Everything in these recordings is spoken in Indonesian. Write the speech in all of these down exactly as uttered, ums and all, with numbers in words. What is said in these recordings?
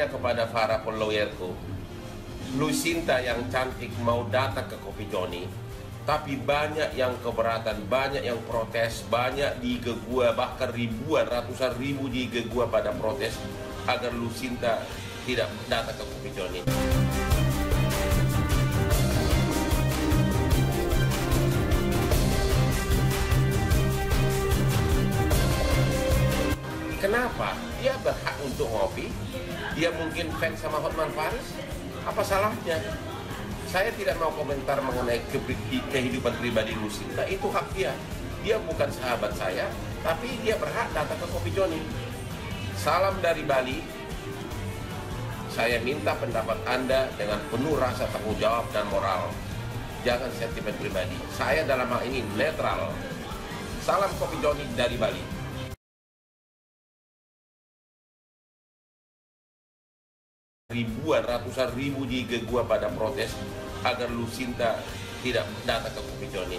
nanya kepada para followerku, Lucinta yang cantik mau datang ke Coffee Johnny, tapi banyak yang keberatan, banyak yang protes, banyak di I G gua, bahkan ribuan, ratusan ribu di I G gua pada protes agar Lucinta tidak datang ke Coffee Johnny. Kenapa? Dia berhak untuk ngopi. Dia mungkin fans sama Hotman Paris. Apa salahnya? Saya tidak mau komentar mengenai kehidupan pribadi Lucinta. Itu hak dia. Dia bukan sahabat saya, tapi dia berhak datang ke Coffee Johnny. Salam dari Bali. Saya minta pendapat Anda dengan penuh rasa tanggung jawab dan moral. Jangan sentimen pribadi. Saya dalam hal ini netral. Salam Coffee Johnny dari Bali. Ribuan, ratusan ribu di I G gua pada protes agar Lucinta tidak datang ke Coffee Johnny.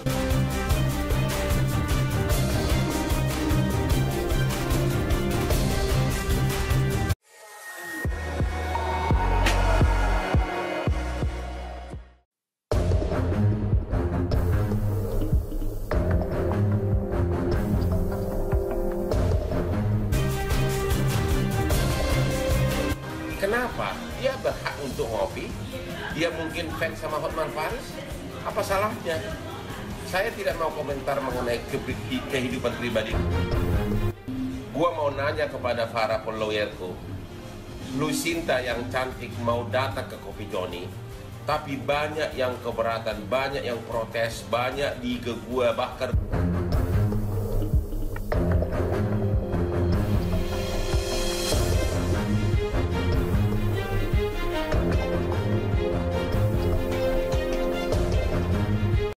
Kenapa? Dia berhak untuk ngopi. Dia mungkin fans sama Hotman Paris. Apa salahnya? Saya tidak mau komentar mengenai kehidupan pribadi. Gua mau nanya kepada para followerku, Lucinta yang cantik mau datang ke Coffee Johnny, tapi banyak yang keberatan, banyak yang protes, banyak di I G gua, bahkan